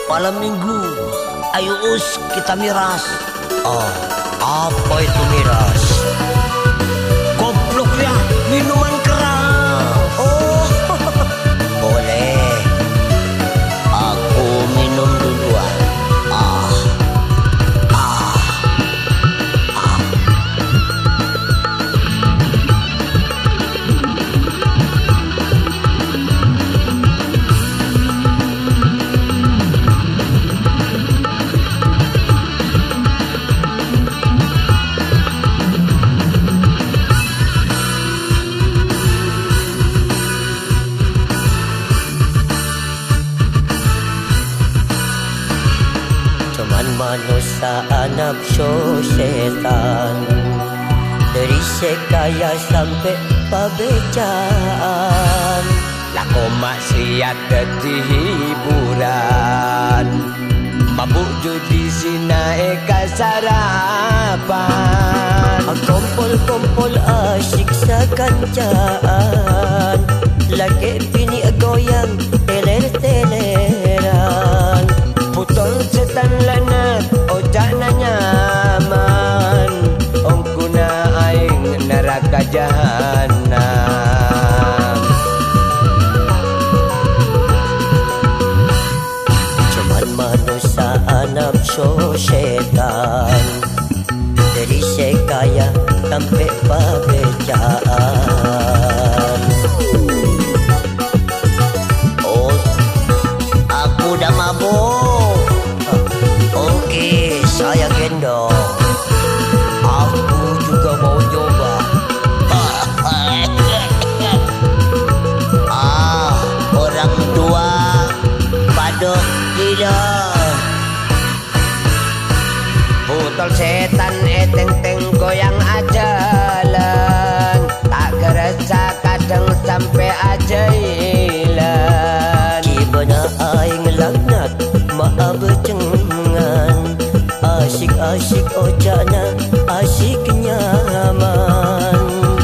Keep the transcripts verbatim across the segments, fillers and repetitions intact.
malam minggu. Ayo us kita miras. Ah, apa itu miras? Goblok ya, minuman keras. Oh, boleh. Aku minum duluan. Ah, ah, ah. Manusia anak setan, dari sekaya sampai pabejaan. Laku maksiat dadi hiburan, mabuk judi sinai kasarapan. Kumpul-kumpul asyik sekancaan, lagi bini goyang teler-teleran. Putol setan lanat, ojak na nyaman, ongkuna aing neraka jahanam. Cuman manusia anak setan, dari sekaya sampai pabejaan. Oh, aku udah mabuk. Oke, saya gendong. Aku juga mau coba. Ah, orang tua padok gila. Putol setan eteng-teng goyang ajalan, tak kerasa kadang sampai ajailan. Gimana aing laknat maaf cengan, asyik-asyik ojana asyik nyaman.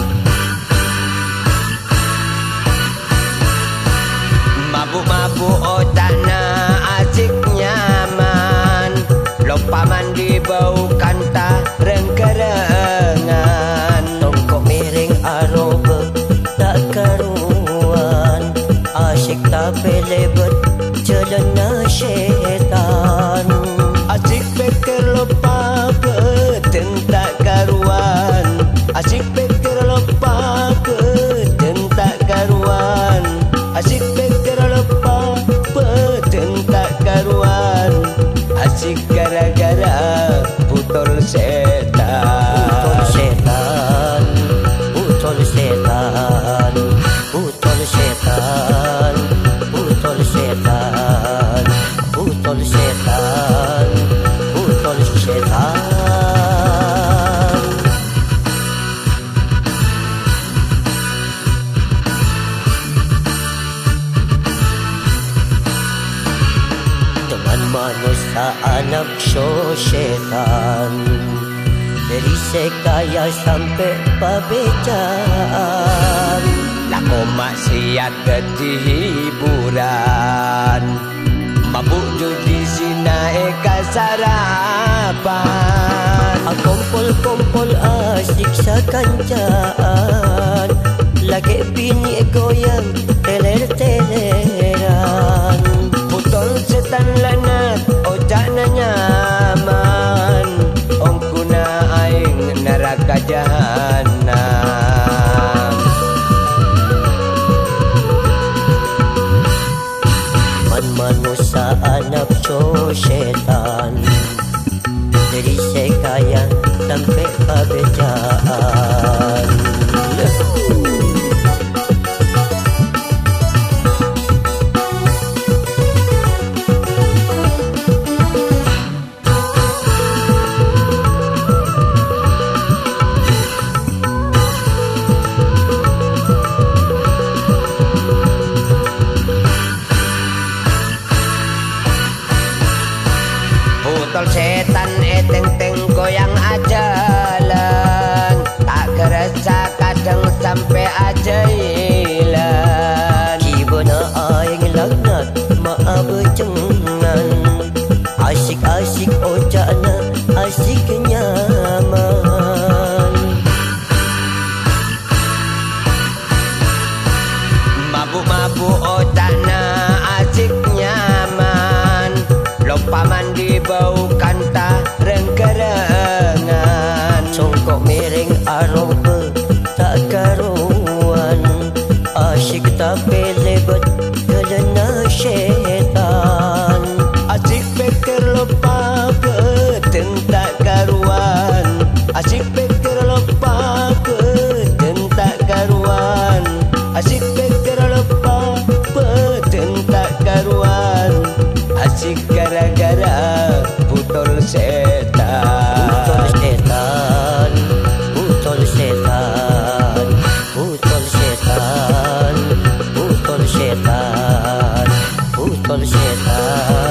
Mabuk-mabuk ojana asyik nyaman, lupa mandi bau kanta rengkerengan. Tongkok miring arobe tak karuan, asyik tapi lebet celana syaitan. Asyik pikir lupa beten tak karuan, asyik pikir lupa beten tak karuan, asyik pikir lupa beten tak karuan, asyik gara-gara putol setan. Putol setan, putol setan, putol setan, putol setan, putol setan, putol setan. Teman manusia anak setan, dari sekaya sampai pabejaan. Laku maksiat dadi hiburan, mabuk judi sinai kasarapan. Kumpul-kumpul asyik sekancaan, lagi bini goyang teler-teleran. Putol setan lanat, ojak na nyaman, ongkuna aing neraka jahanam. Man manusia anak setan, dari sekaya sampai pabejaan. Putol setan eteng-teng goyang ajalan, tak mabuk otak na asik nyaman. Lupa mandi bau kanta rengkerengan. Songkok miring arong ke tak karuan. Asyik tapi lebet kelena syaitan. Asyik fikir lupa beten tak karuan. Asyik fikir lupa beten tak karuan. Asyik fikir lupa beten tak karuan. Asyik gara-gara putol setan. Putol setan, putol setan, putol setan, putol setan, putol setan.